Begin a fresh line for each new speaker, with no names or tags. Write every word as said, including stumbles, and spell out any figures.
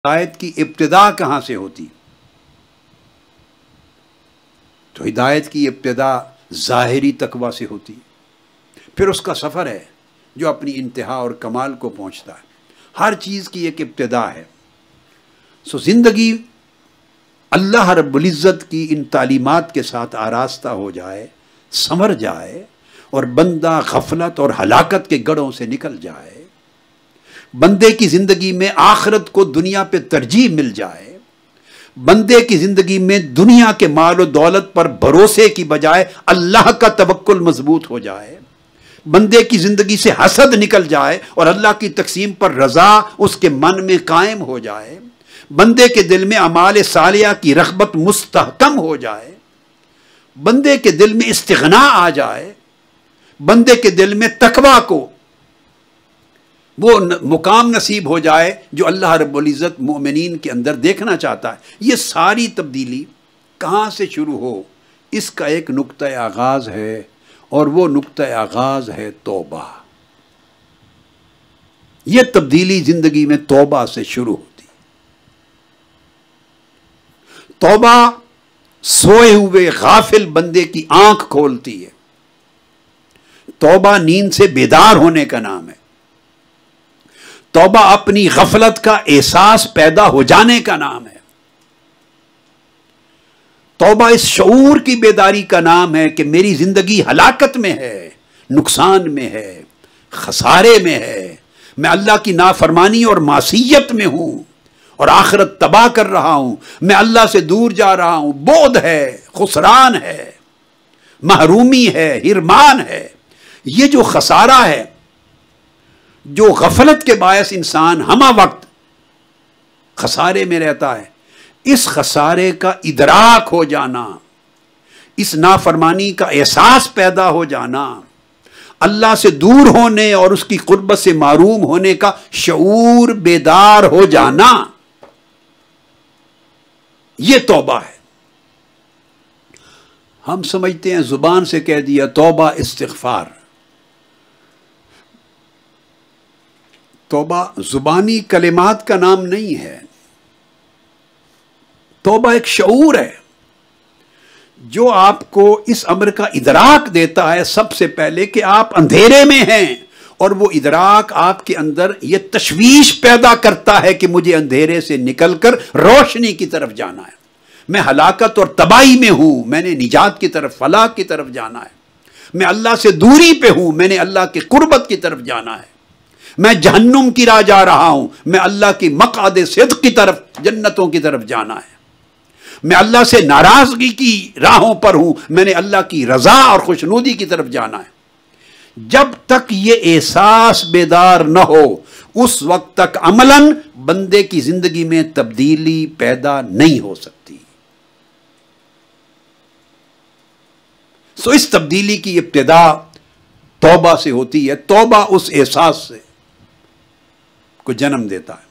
हिदायत की इब्तिदा कहाँ से होती? तो हिदायत की इब्तिदा ज़ाहिरी तकवा से होती, फिर उसका सफ़र है जो अपनी इंतहा और कमाल को पहुँचता है। हर चीज़ की एक इब्तिदा है। सो ज़िंदगी अल्लाह रब्बुल इज़्ज़त की इन तालीमात के साथ आरास्ता हो जाए, संवर जाए और बंदा गफलत और हलाकत के गढ़ों से निकल जाए, बंदे की ज़िंदगी में आखिरत को दुनिया पे तरजीह मिल जाए, बंदे की ज़िंदगी में दुनिया के माल और दौलत पर भरोसे की बजाय अल्लाह का तवक्कुल मजबूत हो जाए, बंदे की ज़िंदगी से हसद निकल जाए और अल्लाह की तकसीम पर रज़ा उसके मन में कायम हो जाए, बंदे के दिल में अमाल सालिया की रग़बत मुस्तहकम हो जाए, बंदे के दिल में इस्तिग़ना आ जाए, बंदे के दिल में तकवा को वो मुकाम नसीब हो जाए जो अल्लाह रब्बुल इज़्ज़त मोमिनीन के अंदर देखना चाहता है। ये सारी तब्दीली कहाँ से शुरू हो, इसका एक नुक्ता आगाज़ है और वो नुक्ता आगाज़ है तौबा। ये तब्दीली ज़िंदगी में तौबा से शुरू होती। तौबा सोए हुए गाफिल बंदे की आंख खोलती है। तौबा नींद से बेदार होने का नाम है। तौबा अपनी गफलत का एहसास पैदा हो जाने का नाम है। तौबा इस शऊर की बेदारी का नाम है कि मेरी जिंदगी हलाकत में है, नुकसान में है, खसारे में है, मैं अल्लाह की नाफरमानी और मासियत में हूं और आखिरत तबाह कर रहा हूं, मैं अल्लाह से दूर जा रहा हूं, बोध है, खुसरान है, महरूमी है, हिरमान है। ये जो खसारा है, जो गफलत के बायस इंसान हमा वक्त खसारे में रहता है, इस खसारे का इदराक हो जाना, इस नाफरमानी का एहसास पैदा हो जाना, अल्लाह से दूर होने और उसकी कुर्बत से मारूम होने का शऊर बेदार हो जाना, यह तौबा है। हम समझते हैं जुबान से कह दिया तौबा इस्तिग़फ़ार। तौबा जुबानी कलिमात का नाम नहीं है। तौबा एक शऊर है जो आपको इस अमर का इदराक देता है सबसे पहले कि आप अंधेरे में हैं, और वो इदराक आपके अंदर ये तशवीश पैदा करता है कि मुझे अंधेरे से निकलकर रोशनी की तरफ जाना है, मैं हलाकत और तबाही में हूं, मैंने निजात की तरफ, फलाह की तरफ जाना है, मैं अल्लाह से दूरी पे हूं, मैंने अल्लाह की कुर्बत की तरफ जाना है, मैं जहन्नुम की राह जा रहा हूं, मैं अल्लाह की मक़आद सिद्क़ की तरफ, जन्नतों की तरफ जाना है, मैं अल्लाह से नाराजगी की राहों पर हूं, मैंने अल्लाह की रजा और खुशनूदी की तरफ जाना है। जब तक ये एहसास बेदार न हो, उस वक्त तक अमलन बंदे की जिंदगी में तब्दीली पैदा नहीं हो सकती। सो इस तब्दीली की इब्तिदा तौबा से होती है। तौबा उस एहसास से को जन्म देता है।